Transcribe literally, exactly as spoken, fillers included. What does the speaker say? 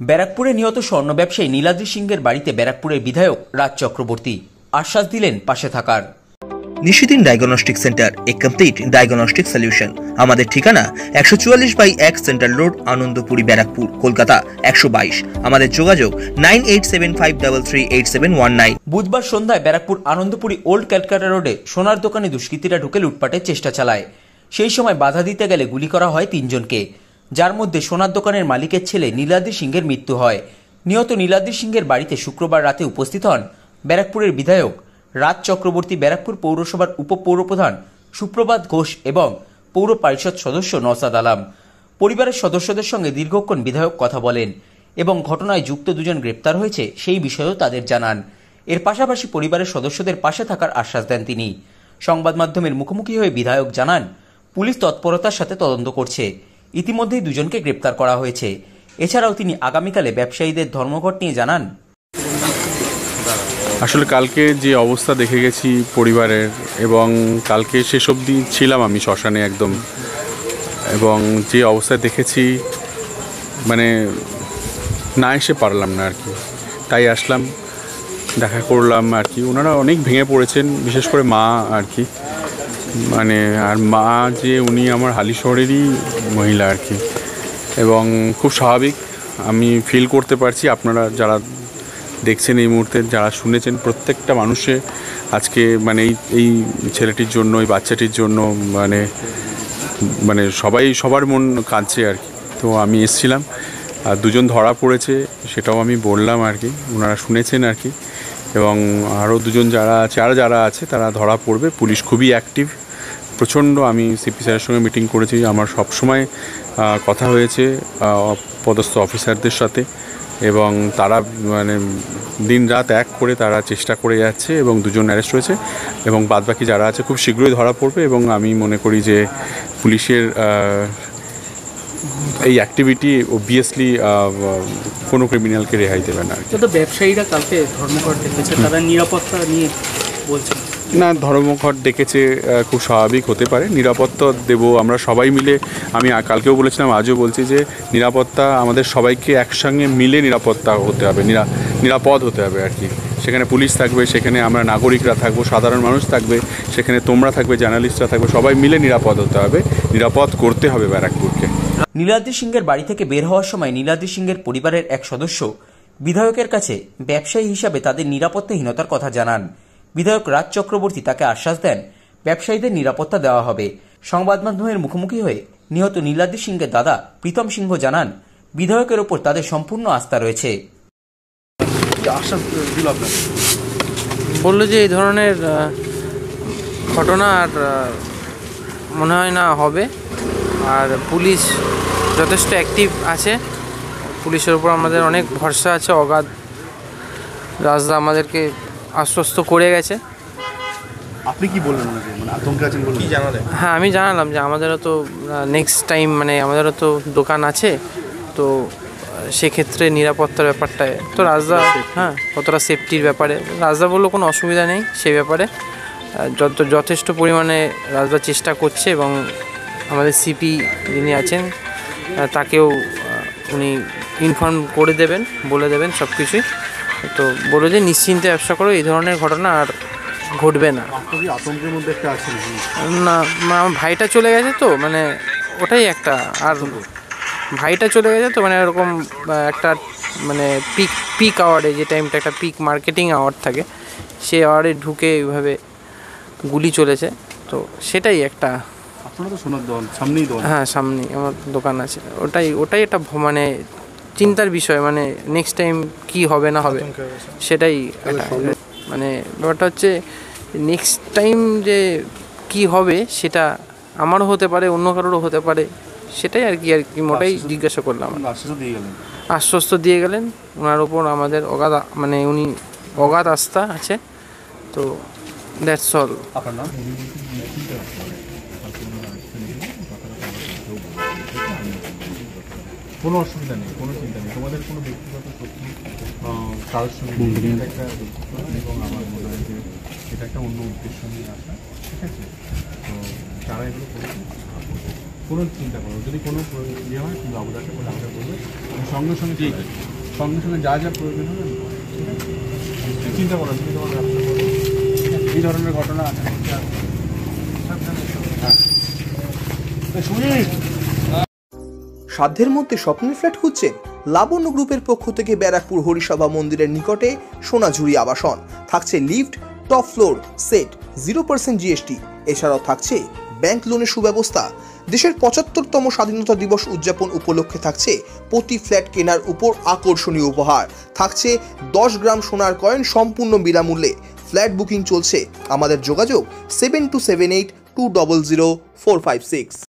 ব্যারাকপুরে নিহত স্বর্ণ ব্যবসায়ী নীলাদ্রি সিংহের বাড়িতে ব্যারাকপুরের বিধায়ক রাজ চক্রবর্তী আশ্বাস দিলেন পাশে থাকার। Nishidin diagnostic centre, a complete diagnostic solution. আমাদের ঠিকানা একশো চুয়াল্লিশ বাই এক সেন্ট্রাল রোড, আনন্দপুরি, ব্যারাকপুর, কলকাতা একশো বাইশ। আমাদের যোগাযোগ nine eight seven five three three eight seven one nine. বুধবার সন্ধ্যায় ব্যারাকপুর আনন্দপুরি ওল্ড ক্যালকাটা রোডে সোনার দোকানে দুষ্কৃতীরা ঢুকে লুটপাটের চেষ্টা চালায়। সেই সময় বাধা দিতে গেলে গুলি করা হয় তিনজনকে, যার মধ্যে সোনার দোকানের মালিকের ছেলে নীলাদ্রি সিংহের মৃত্যু হয়। নিহত নীলাদ্রি সিংহের বাড়িতে শুক্রবার রাতে উপস্থিত হন ব্যারাকপুরের বিধায়ক রাজ চক্রবর্তী, ব্যারাকপুর পৌরসভার উপপৌরপ্রধান সুপ্রভাত ঘোষ এবং পৌর পরিষদ সদস্য নওসাদ আলম। পরিবারের সদস্যদের সঙ্গে দীর্ঘক্ষণ বিধায়ক কথা বলেন এবং ঘটনায় যুক্ত দুজন গ্রেপ্তার হয়েছে সেই বিষয়েও তাদের জানান। এর পাশাপাশি পরিবারের সদস্যদের পাশে থাকার আশ্বাস দেন তিনি। সংবাদ মাধ্যমের মুখোমুখি হয়ে বিধায়ক জানান, পুলিশ তৎপরতার সাথে তদন্ত করছে, ইতিমধ্যেই দুজনকে গ্রেপ্তার করা হয়েছে। এছাড়াও তিনি আগামীকালে ব্যবসায়ীদের ধর্মঘট নিয়ে জানান, আসলে কালকে যে অবস্থা দেখে গেছি পরিবারের, এবং কালকে শেষ অবধি ছিলাম আমি শ্মশানে একদম, এবং যে অবস্থায় দেখেছি মানে না এসে পারলাম না আর কি, তাই আসলাম, দেখা করলাম আর কি। ওনারা অনেক ভেঙে পড়েছেন, বিশেষ করে মা আর কি, মানে আর মা যে উনি আমার হালিশহরেরই মহিলা আর কি, এবং খুব স্বাভাবিক আমি ফিল করতে পারছি। আপনারা যারা দেখছেন এই মুহূর্তে, যারা শুনেছেন, প্রত্যেকটা মানুষে আজকে মানে এই এই ছেলেটির জন্য, এই বাচ্চাটির জন্য মানে মানে সবাই সবার মন কাঁদছে আর কি। তো আমি এসেছিলাম, আর দুজন ধরা পড়েছে সেটাও আমি বললাম আর কি, ওনারা শুনেছেন আর কি, এবং আরও দুজন যারা আছে আর যারা আছে তারা ধরা পড়বে। পুলিশ খুবই অ্যাক্টিভ, প্রচণ্ড। আমি সিপি স্যারের সঙ্গে মিটিং করেছি, আমার সবসময় কথা হয়েছে পদস্থ অফিসারদের সাথে, এবং তারা মানে দিন রাত এক করে তারা চেষ্টা করে যাচ্ছে, এবং দুজন অ্যারেস্ট হয়েছে, এবং বাদবাকি যারা আছে খুব শীঘ্রই ধরা পড়বে। এবং আমি মনে করি যে পুলিশের এই অ্যাক্টিভিটি অবভিয়াসলি কোনো ক্রিমিনালকে রেহাই দেবে না। তো ব্যবসায়ীরা কালকে ধর্মঘট ডেকেছে, তারা নিরাপত্তা নিয়ে বলছে না, ধর্মঘট ডেকেছে খুব স্বাভাবিক হতে পারে, নিরাপত্তা দেবো আমরা সবাই মিলে। আমি কালকেও বলেছিলাম, আজও বলছি যে নিরাপত্তা আমাদের সবাইকে একসঙ্গে মিলে নিরাপত্তা হতে হবে, নিরা নিরাপদ হতে হবে আর কি। সেখানে পুলিশ থাকবে, সেখানে আমরা নাগরিকরা থাকবো, সাধারণ মানুষ থাকবে, সেখানে তোমরা থাকবে, জার্নালিস্টরা থাকবে, সবাই মিলে নিরাপদ হতে হবে, নিরাপদ করতে হবে ব্যারাকপুরকে। নীলাদ্রি সিংহের বাড়ি থেকে বের হওয়ার সময় নীলাদ্রি সিংহের পরিবারের এক সদস্য বিধায়কের কাছে ব্যবসায়ী হিসাবে তাদের নিরাপত্তাহীনতার কথা জানান। বিধায়ক রাজ চক্রবর্তী তাকে আশ্বাস দেন, ব্যবসায়ীদের নিরাপত্তা দেওয়া হবে। সংবাদ মাধ্যমের মুখোমুখি হয়ে নিহত নীলাদ্রি সিংহের দাদা প্রীতম সিংহ জানান, বিধায়কের ওপর তাদের সম্পূর্ণ আস্থা রয়েছে। বললো যে এই ধরনের ঘটনা আর মনে হয় না হবে, আর পুলিশ যথেষ্ট অ্যাক্টিভ আছে, পুলিশের উপর আমাদের অনেক ভরসা আছে, অগাধ। রাজদা আমাদেরকে আশ্বস্ত করে গেছে। আপনি কি বললেন? মানে আতঙ্কে আছেন বলে কি জানালেন? হ্যাঁ, আমি জানালাম যে আমাদেরও তো নেক্সট টাইম মানে আমাদেরও তো দোকান আছে, তো সেক্ষেত্রে নিরাপত্তার ব্যাপারটায় তো রাজদা হ্যাঁ কতটা সেফটির ব্যাপারে রাজদা বললো কোনো অসুবিধা নেই, সেই ব্যাপারে যত যথেষ্ট পরিমাণে রাজদা চেষ্টা করছে, এবং আমাদের সিপি যিনি আছেন তাকেও উনি ইনফর্ম করে দেবেন, বলে দেবেন সব কিছুই। তো বলো যে নিশ্চিন্তে ব্যবসা করো, এই ধরনের ঘটনা আর ঘটবে না। আতঙ্কের মধ্যে একটা আছে না, আমার ভাইটা চলে গেছে তো, মানে ওটাই একটা, আর ভাইটা চলে গেছে তো মানে এরকম একটা মানে পিক পিক আওয়ারে, যে টাইমটা একটা পিক মার্কেটিং আওয়ার থাকে, সেই আওয়ারে ঢুকে এইভাবে গুলি চলেছে, তো সেটাই একটা। আপনারা তো সোনার দোকান সামনেই দোকান? হ্যাঁ, সামনেই আমার দোকান আছে, ওটাই ওটাই একটা মানে চিন্তার বিষয়, মানে নেক্সট টাইম কি হবে না হবে সেটাই মানে ব্যাপারটা হচ্ছে, নেক্সট টাইম যে কি হবে সেটা আমারও হতে পারে, অন্য কারোরও হতে পারে, সেটাই আর কি আর কি মোটাই জিজ্ঞাসা করলাম। আশ্বস্ত দিয়ে গেলেন, ওনার ওপর আমাদের অগাধ মানে উনি অগাধ আস্থা আছে, তো দ্যাটস অল। কোনো অসুবিধা নেই, কোনো চিন্তা নেই, তোমাদের কোনো ব্যক্তিগত শক্তি কারোর সঙ্গে একটা এবং আমার মনে হয় যে এটা একটা অন্য উদ্দেশ্য নিয়ে আসা, ঠিক আছে? তো যারা এগুলো করেছে কোনো চিন্তা করো যদি কোনো প্রয়োজন ইয়ে হয় তুমি বাবুদাকে বলে আমাকে বলবে আমি সঙ্গে সঙ্গে ঠিক আছে সঙ্গে সঙ্গে যা যা প্রয়োজন হবে আমি করবো। তুমি চিন্তা করো তুমি তোমার ব্যবসা করো এই ধরনের ঘটনা আছে হ্যাঁ সুনীল সাধ্যের মধ্যে স্বপ্নের ফ্ল্যাট খুঁজছেন? লাবণ্য গ্রুপের পক্ষ থেকে ব্যারাকপুর হরিসভা মন্দিরের নিকটে সোনাঝুরি আবাসন। থাকছে lift, top floor, set, zero percent GST. এছাড়াও থাকছে ব্যাংক লোনের সুব্যবস্থা। দেশের পঁচাত্তরতম স্বাধীনতা দিবস উদযাপন উপলক্ষে থাকছে প্রতি ফ্ল্যাট কেনার উপর আকর্ষণীয় উপহার। থাকছে দশ গ্রাম সোনার কয়েন সম্পূর্ণ বিনামূল্যে। ফ্ল্যাট বুকিং চলছে। আমাদের যোগাযোগ seven two seven eight two double zero four five six.